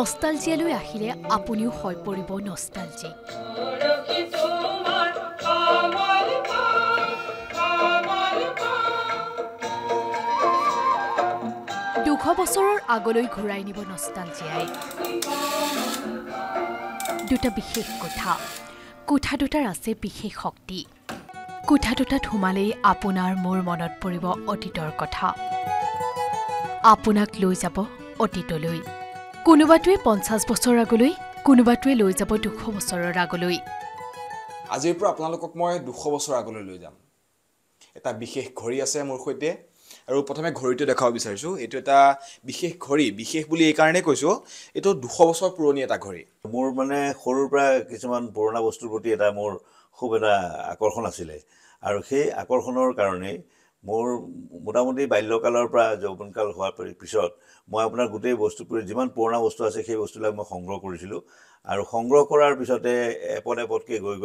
নষ্টালজিয়ালৈ আহিলে আপুনিও হৈ পৰিব নষ্টালজিক। 200 বছৰৰ আগলৈ ঘূৰাই নিব নষ্টালজিয়াই। দুটা বিশেষ কোঠা দুটাৰ আছে বিশেষ শক্তি। কোঠা দুটাত সোমালেই আপোনাৰ মোৰ মনত পৰিব অতীতৰ কথা। আপোনাক লৈ যাব অতীতলৈ। কোনোবাটোৱে 50 বছৰ আগলৈ, কোনোবাটোৱে লৈ যাব 200 বছৰৰ আগলৈ। আজিৰ পৰা আপোনালোকক মই 200 বছৰ আগলৈ লৈ যাম। এটা বিশেষ ঘড়ী আছে মোৰ সৈতে, আৰু প্ৰথমে ঘড়ীটো দেখাব বিচাৰিছোঁ। এইটো এটা বিশেষ ঘড়ী, বিশেষ বুলি এই কাৰণে কৈছোঁ, এইটো 200 বছৰ পুৰণি এটা ঘড়ী। মোৰ মানে সৰুৰ পৰা কিছুমান পুৰণা বস্তুৰ প্ৰতি এটা মোৰ খুব এটা আকৰ্ষণ আছিলে, আৰু সেই আকৰ্ষণৰ কাৰণে মোৰ মোটামুটি বাল্যকালৰ পৰা যৌৱনকাল হোৱাৰ পিছত মই আপোনাৰ গোটেই বস্তুবোৰ যিমান পুৰণা বস্তু আছে সেই বস্তুবিলাক মই সংগ্ৰহ কৰিছিলোঁ, আৰু সংগ্ৰহ কৰাৰ পিছতে এপদকে গৈ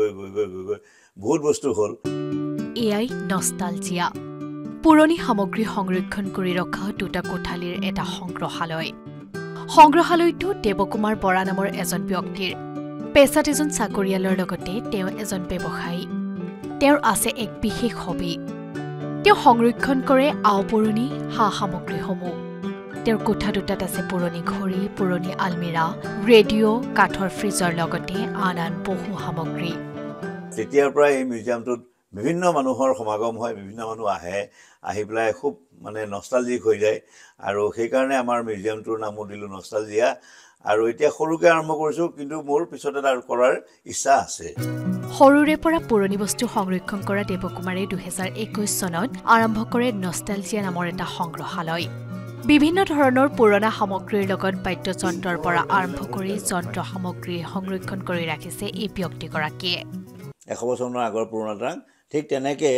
বহুত বস্তু হ'ল। এয়াই নষ্টালজিয়া, পুৰণি সামগ্ৰী সংৰক্ষণ কৰি ৰখা দুটা কোঠালীৰ এটা সংগ্ৰহালয়। সংগ্ৰহালয়টো দেৱকুমাৰ বৰা নামৰ এজন ব্যক্তিৰ। পেছাত এজন চাকৰিয়ালৰ লগতে তেওঁ এজন ব্যৱসায়ী। তেওঁৰ আছে এক বিশেষ হবি। তেওঁ সংৰক্ষণ কৰে আওপুৰণি সা সামগ্ৰীসমূহ। তেওঁৰ কোঠা দুটাত আছে পুৰণি ঘড়ী, পুৰণি আলমিৰা, ৰেডিঅ', কাঠৰ ফ্ৰিজৰ লগতে আন বহু সামগ্ৰী। তেতিয়াৰ পৰা এই মিউজিয়ামটোত বিভিন্ন মানুহৰ সমাগম হয়, বিভিন্ন মানুহ আহি পেলাই খুব মানে নষ্টালজিক হৈ যায়, আৰু সেইকাৰণে আমাৰ মিউজিয়ামটোৰ নামো দিলোঁ নষ্টালজিয়া। আৰু এতিয়া সৰুকৈ আৰম্ভ কৰিছোঁ, কিন্তু মোৰ পিছতে তাৰ কৰাৰ ইচ্ছা আছে। সৰুৰে পৰা পুৰণি বস্তু সংৰক্ষণ কৰা দেৱকুমাৰে 2021 চনত আৰম্ভ কৰে নষ্টালজিয়া নামৰ এটা সংগ্ৰহালয়। বিভিন্ন ধৰণৰ পুৰণা সামগ্ৰীৰ লগত বাদ্যযন্ত্ৰৰ পৰা আৰম্ভ কৰি যন্ত্ৰ সামগ্ৰী সংৰক্ষণ কৰি ৰাখিছে এই ব্যক্তিগৰাকীয়ে। 100 বছৰৰ আগৰ পুৰণা ট্ৰাংক, ঠিক তেনেকৈ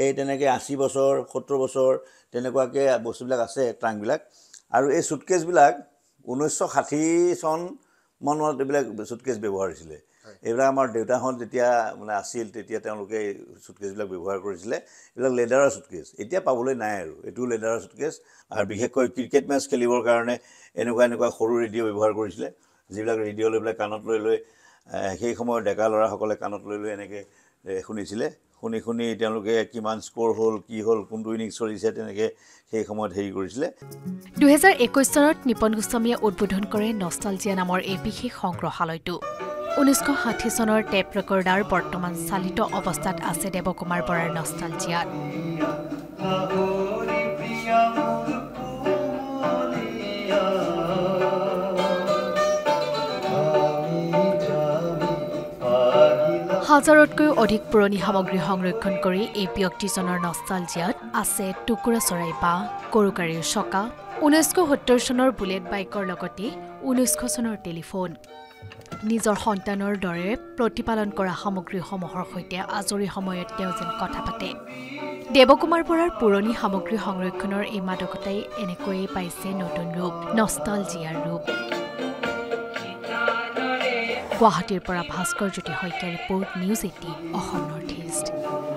80 বছৰ 70 বছৰ তেনেকুৱাকৈ বস্তুবিলাক আছে ট্ৰাংকবিলাক। আৰু এই চুটকেছবিলাক 1960 চন মানত এইবিলাক চুটকেছ ব্যৱহাৰ হৈছিলে। এইবিলাক আমাৰ দেউতাহঁত যেতিয়া মানে আছিল, তেতিয়া তেওঁলোকে এই চুটকেছবিলাক ব্যৱহাৰ কৰিছিলে। এইবিলাক লেডাৰৰ চুটকেছ, এতিয়া পাবলৈ নাই, আৰু এইটো লেডাৰৰ চুটকেছ। আৰু বিশেষকৈ ক্ৰিকেট মেচ খেলিবৰ কাৰণে এনেকুৱা সৰু ৰেডিঅ' ব্যৱহাৰ কৰিছিলে, যিবিলাক ৰেডিঅ' লৈ পেলাই কাণত লৈ সেই সময়ৰ ডেকা ল'ৰাসকলে কাণত লৈ এনেকৈ শুনিছিলে। শুনি তেওঁলোকে কিমান স্ক'ৰ হ'ল, কি হ'ল, কোনটো ইনিংছ চলিছে, তেনেকৈ সেই সময়ত হেৰি কৰিছিলে। 2021 চনত নিপন গোস্বামীয়ে উদ্বোধন কৰে নষ্টালজিয়া নামৰ এই বিশেষ সংগ্ৰহালয়টো। 1960 চনৰ টেপ ৰেকৰ্ডাৰ বৰ্তমান চালিত অৱস্থাত আছে দেৱকুমাৰ বৰাৰ নষ্টালজিয়াত। হাজাৰতকৈও অধিক পুৰণি সামগ্ৰী সংৰক্ষণ কৰি এই ব্যক্তিজনৰ নষ্টালজিয়াত আছে টুকুৰা চৰাই বাঁহ, গৰুগাড়ীৰ চকা, 1970 চনৰ বুলেট বাইকৰ লগতে 1900 চনৰ টেলিফোন। নিজৰ সন্তানৰ দৰে প্ৰতিপালন কৰা সামগ্ৰীসমূহৰ সৈতে আজৰি সময়ত তেওঁ যেন কথা পাতে। দেৱকুমাৰ বৰাৰ পুৰণি সামগ্ৰী সংৰক্ষণৰ এই মাদকতাই এনেকৈয়ে পাইছে নতুন ৰূপ, নষ্টালজিয়াৰ ৰূপ। গুৱাহাটীৰ পৰা ভাস্কৰ জ্যোতি শইকীয়াৰ report, news 18 Assam north east.